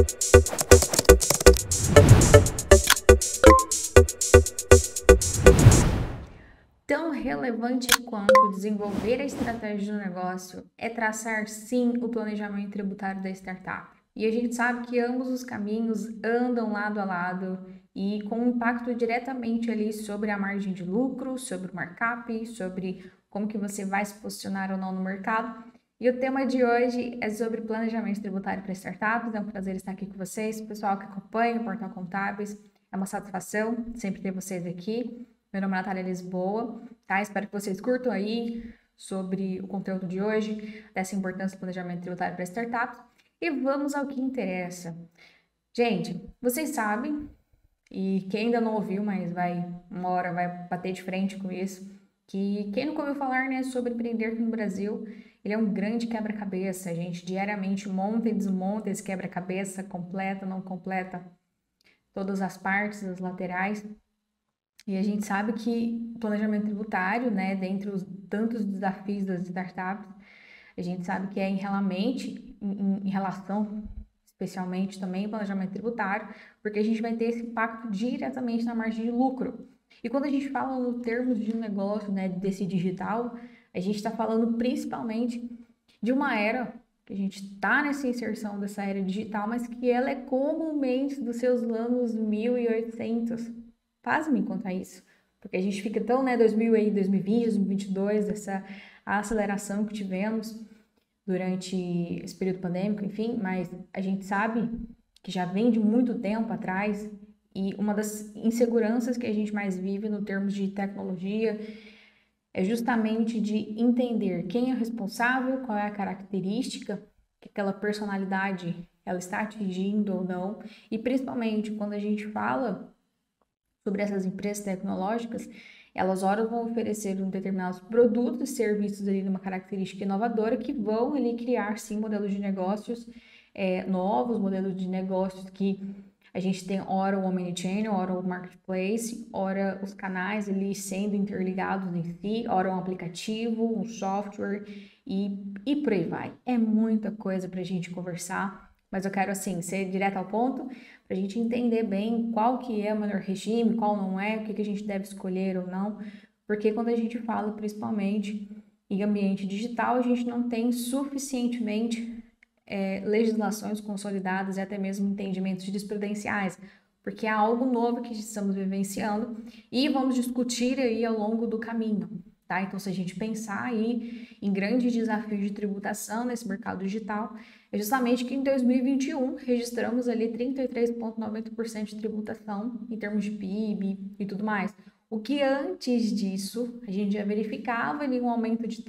Tão relevante quanto desenvolver a estratégia do negócio é traçar, sim, o planejamento tributário da startup. E a gente sabe que ambos os caminhos andam lado a lado e com um impacto diretamente ali sobre a margem de lucro, sobre o markup, sobre como que você vai se posicionar ou não no mercado. E o tema de hoje é sobre planejamento tributário para startups. É um prazer estar aqui com vocês, pessoal que acompanha o Portal Contábeis. É uma satisfação sempre ter vocês aqui. Meu nome é Natália Lisboa, tá? Espero que vocês curtam aí sobre o conteúdo de hoje, dessa importância do planejamento tributário para startups. E vamos ao que interessa. Gente, vocês sabem, e quem ainda não ouviu, mas uma hora vai bater de frente com isso, que quem nunca ouviu falar, né, sobre empreender aqui no Brasil, ele é um grande quebra-cabeça. A gente diariamente monta e desmonta esse quebra-cabeça, completa, não completa, todas as partes, as laterais. E a gente sabe que o planejamento tributário, né, dentre os tantos desafios das startups, a gente sabe que é em relação, especialmente também, ao planejamento tributário, porque a gente vai ter esse impacto diretamente na margem de lucro. E quando a gente fala no termos de negócio, né, desse digital, a gente está falando principalmente de uma era que a gente está nessa inserção dessa era digital, mas que ela é comumente dos seus anos 1800. Pasmem quanto a isso, porque a gente fica tão, né, 2020, 2022, essa aceleração que tivemos durante esse período pandêmico, enfim, mas a gente sabe que já vem de muito tempo atrás e uma das inseguranças que a gente mais vive no termos de tecnologia é justamente de entender quem é o responsável, qual é a característica que aquela personalidade ela está atingindo ou não, e principalmente quando a gente fala sobre essas empresas tecnológicas, elas horas vão oferecer determinados produtos e serviços ali numa característica inovadora que vão ali criar sim modelos de negócios novos, modelos de negócios que a gente tem ora o omnichannel, ora o marketplace, ora os canais ali sendo interligados em si, ora um aplicativo, um software e por aí vai. É muita coisa para a gente conversar, mas eu quero assim ser direto ao ponto para a gente entender bem qual que é o melhor regime, qual não é, o que a gente deve escolher ou não, porque quando a gente fala principalmente em ambiente digital, a gente não tem suficientemente legislações consolidadas e até mesmo entendimentos jurisprudenciais, porque é algo novo que estamos vivenciando e vamos discutir aí ao longo do caminho, tá? Então, se a gente pensar aí em grandes desafios de tributação nesse mercado digital, é justamente que em 2021 registramos ali 33,90% de tributação em termos de PIB e tudo mais. O que antes disso, a gente já verificava ali um aumento de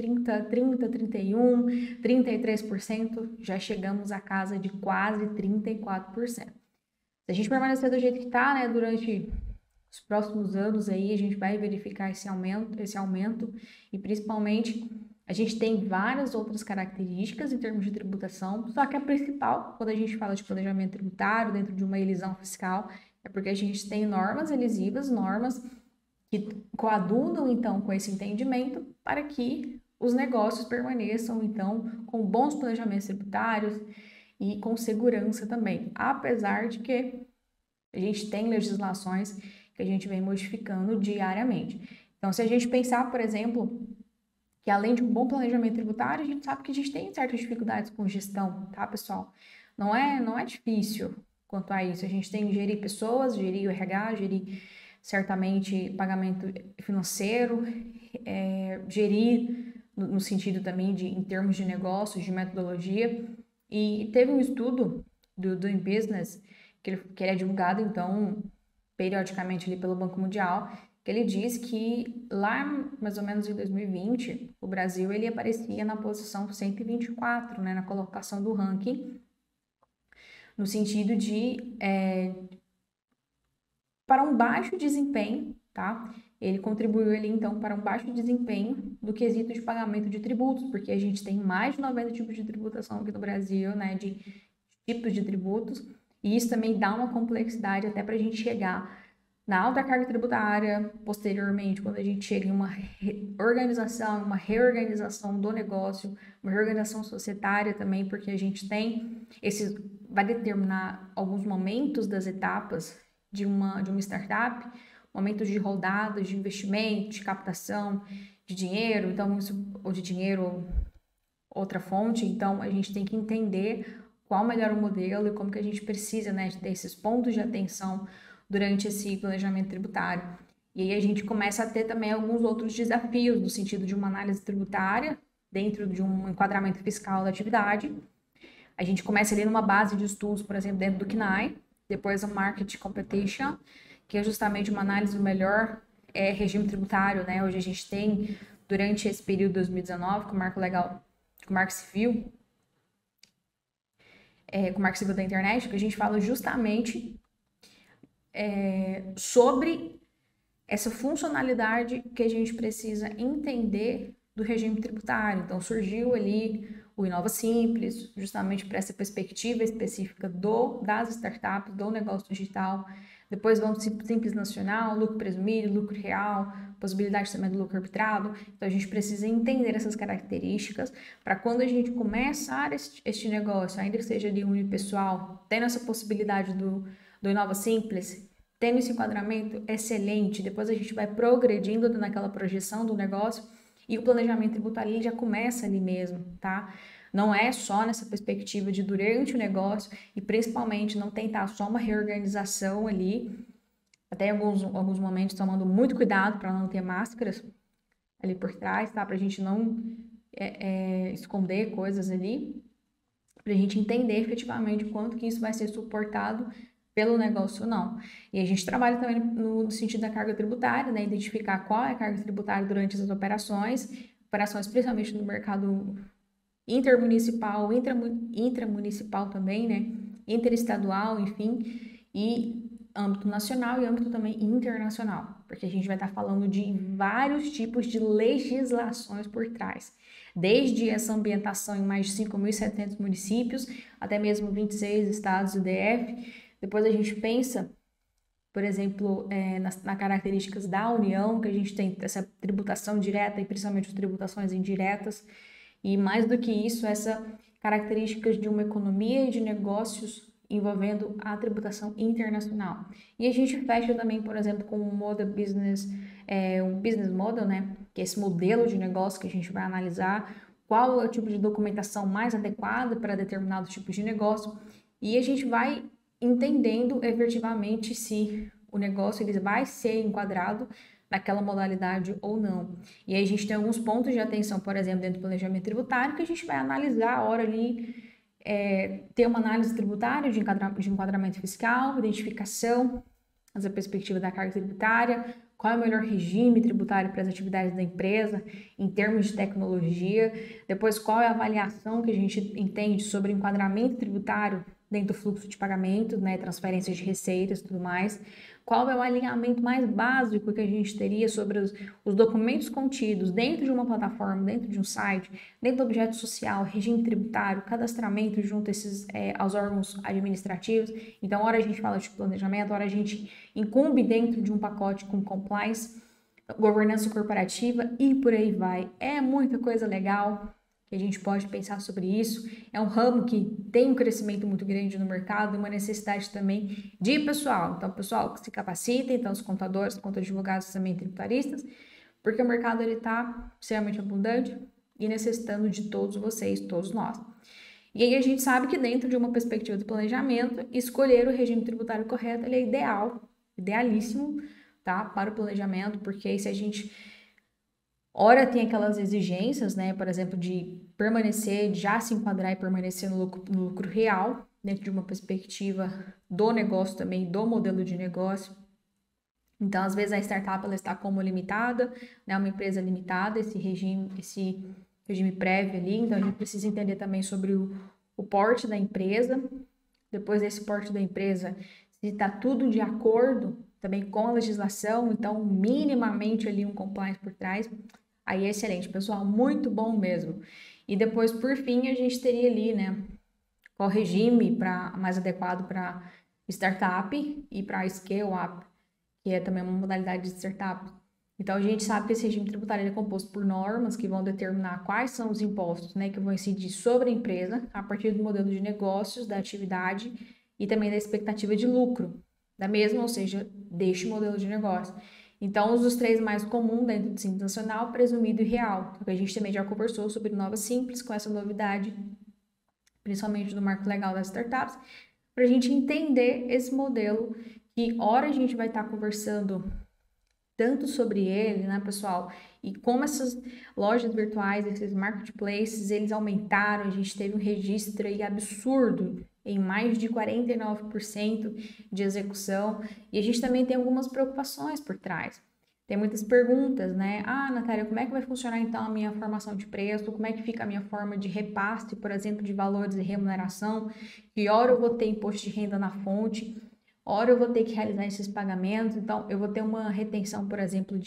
31, 33%, já chegamos à casa de quase 34%. Se a gente permanecer do jeito que está, né, durante os próximos anos aí, a gente vai verificar esse aumento e principalmente a gente tem várias outras características em termos de tributação, só que a principal, quando a gente fala de planejamento tributário dentro de uma elisão fiscal, é porque a gente tem normas elisivas, normas que coadunam, então, com esse entendimento para que os negócios permaneçam, então, com bons planejamentos tributários e com segurança também, apesar de que a gente tem legislações que a gente vem modificando diariamente. Então, se a gente pensar, por exemplo, que além de um bom planejamento tributário, a gente sabe que a gente tem certas dificuldades com gestão, tá, pessoal? Não é difícil quanto a isso. A gente tem que gerir pessoas, gerir o RH, gerir certamente pagamento financeiro, gerir no sentido também em termos de negócios, de metodologia. E teve um estudo do Doing Business, que ele é divulgado, então, periodicamente ali pelo Banco Mundial, que ele diz que lá, mais ou menos em 2020, o Brasil ele aparecia na posição 124, né, na colocação do ranking, no sentido de para um baixo desempenho, tá? Ele contribuiu ali, então, para um baixo desempenho do quesito de pagamento de tributos, porque a gente tem mais de 90 tipos de tributação aqui no Brasil, né, de tipos de tributos, e isso também dá uma complexidade até para a gente chegar na alta carga tributária, posteriormente, quando a gente chega em uma organização, uma reorganização do negócio, uma reorganização societária também, porque a gente tem esses vai determinar alguns momentos das etapas de uma startup, momentos de rodadas, de investimento, de captação de dinheiro, então ou de dinheiro, outra fonte, então a gente tem que entender qual melhor o modelo e como que a gente precisa, né, de ter esses pontos de atenção durante esse planejamento tributário. E aí a gente começa a ter também alguns outros desafios no sentido de uma análise tributária dentro de um enquadramento fiscal da atividade. A gente começa ali numa base de estudos, por exemplo, dentro do CNAE, depois o Market Competition, que é justamente uma análise do melhor regime tributário, né? Hoje a gente tem, durante esse período de 2019, com o marco legal, com o marco civil, com o marco civil da internet, que a gente fala justamente sobre essa funcionalidade que a gente precisa entender do regime tributário. Então, surgiu ali o Inova Simples, justamente para essa perspectiva específica das startups, do negócio digital. Depois vamos Simples Nacional, lucro presumido, lucro real, possibilidade também do lucro arbitrado. Então, a gente precisa entender essas características para quando a gente começar este negócio, ainda que seja de unipessoal, tendo essa possibilidade do Inova Simples, tendo esse enquadramento excelente, depois a gente vai progredindo naquela projeção do negócio e o planejamento tributário já começa ali mesmo, tá? Não é só nessa perspectiva de durante o negócio e principalmente não tentar só uma reorganização ali, até em alguns momentos tomando muito cuidado para não ter máscaras ali por trás, tá? Para a gente não esconder coisas ali, para a gente entender efetivamente quanto que isso vai ser suportado pelo negócio ou não. E a gente trabalha também no sentido da carga tributária, né? Identificar qual é a carga tributária durante essas operações principalmente no mercado intermunicipal, intramunicipal também, né? Interestadual, enfim, e âmbito nacional e âmbito também internacional, porque a gente vai estar falando de vários tipos de legislações por trás, desde essa ambientação em mais de 5.700 municípios, até mesmo 26 estados do DF. Depois a gente pensa, por exemplo, nas características da União, que a gente tem essa tributação direta e principalmente as tributações indiretas, e mais do que isso, essa características de uma economia e de negócios envolvendo a tributação internacional. E a gente fecha também, por exemplo, com um business model, né? Que é esse modelo de negócio que a gente vai analisar, qual é o tipo de documentação mais adequada para determinado tipo de negócio, e a gente vai entendendo efetivamente se o negócio ele vai ser enquadrado naquela modalidade ou não. E aí a gente tem alguns pontos de atenção, por exemplo, dentro do planejamento tributário, que a gente vai analisar a hora ali, ter uma análise tributária de enquadramento fiscal, identificação, essa perspectiva da carga tributária, qual é o melhor regime tributário para as atividades da empresa em termos de tecnologia, depois qual é a avaliação que a gente entende sobre enquadramento tributário dentro do fluxo de pagamentos, né, transferências de receitas e tudo mais, qual é o alinhamento mais básico que a gente teria sobre os documentos contidos dentro de uma plataforma, dentro de um site, dentro do objeto social, regime tributário, cadastramento junto aos órgãos administrativos. Então, hora a gente fala de planejamento, hora a gente incumbe dentro de um pacote com compliance, governança corporativa e por aí vai. É muita coisa legal que a gente pode pensar sobre isso. É um ramo que tem um crescimento muito grande no mercado e uma necessidade também de pessoal. Então, pessoal que se capacita, então os contadores, advogados também tributaristas, porque o mercado está extremamente abundante e necessitando de todos vocês, todos nós. E aí a gente sabe que dentro de uma perspectiva de planejamento, escolher o regime tributário correto ele é idealíssimo, tá? Para o planejamento, porque aí se a gente ora tem aquelas exigências, né, por exemplo, de permanecer, já se enquadrar e permanecer no lucro real, dentro de uma perspectiva do negócio também, do modelo de negócio. Então, às vezes a startup ela está como limitada, né, uma empresa limitada, esse regime prévio ali, então a gente precisa entender também sobre o porte da empresa, depois desse porte da empresa, se está tudo de acordo também com a legislação, então minimamente ali um compliance por trás. Aí é excelente, pessoal, muito bom mesmo. E depois, por fim, a gente teria ali, né, qual regime mais adequado para startup e para scale-up, que é também uma modalidade de startup Então, a gente sabe que esse regime tributário ele é composto por normas que vão determinar quais são os impostos, né, que vão incidir sobre a empresa a partir do modelo de negócios, da atividade e também da expectativa de lucro da mesma, ou seja, deste modelo de negócio. Então, os dos três mais comuns dentro do Simples Nacional, presumido e real. A gente também já conversou sobre Nova Simples com essa novidade, principalmente do marco legal das startups, para a gente entender esse modelo que, ora, a gente vai estar conversando tanto sobre ele, né, pessoal? E como essas lojas virtuais, esses marketplaces, eles aumentaram, a gente teve um registro aí absurdo em mais de 49% de execução, e a gente também tem algumas preocupações por trás. Tem muitas perguntas, né? Ah, Natália, como é que vai funcionar então a minha formação de preço? Como é que fica a minha forma de repasse, por exemplo, de valores e remuneração? Que hora eu vou ter imposto de renda na fonte? Ora eu vou ter que realizar esses pagamentos, então eu vou ter uma retenção, por exemplo,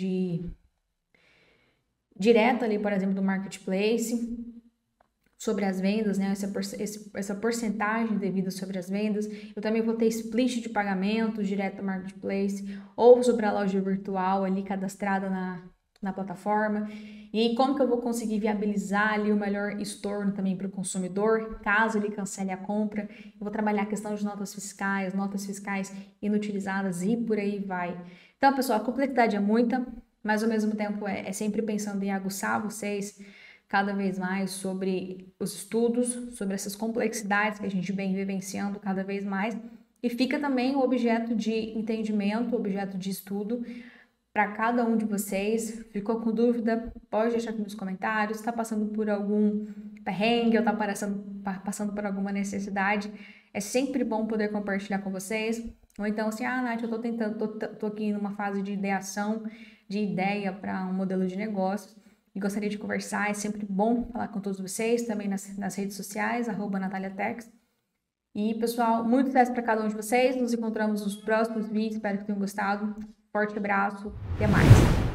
direta ali, por exemplo, do marketplace sobre as vendas, né? Essa porcentagem devida sobre as vendas. Eu também vou ter split de pagamentos direto do marketplace ou sobre a loja virtual ali cadastrada na plataforma. E como que eu vou conseguir viabilizar ali o melhor estorno também para o consumidor, caso ele cancele a compra. Eu vou trabalhar a questão de notas fiscais inutilizadas e por aí vai. Então, pessoal, a complexidade é muita, mas ao mesmo tempo é sempre pensando em aguçar vocês cada vez mais sobre os estudos, sobre essas complexidades que a gente vem vivenciando cada vez mais. E fica também o objeto de entendimento, o objeto de estudo para cada um de vocês. Ficou com dúvida? Pode deixar aqui nos comentários. Está passando por algum perrengue ou está passando por alguma necessidade? É sempre bom poder compartilhar com vocês. Ou então assim, Nath, eu tô aqui numa fase de ideação, de ideia para um modelo de negócio e gostaria de conversar. É sempre bom falar com todos vocês, também nas redes sociais, @NataliaTex. E, pessoal, muito sucesso para cada um de vocês. Nos encontramos nos próximos vídeos. Espero que tenham gostado. Forte abraço. Até mais.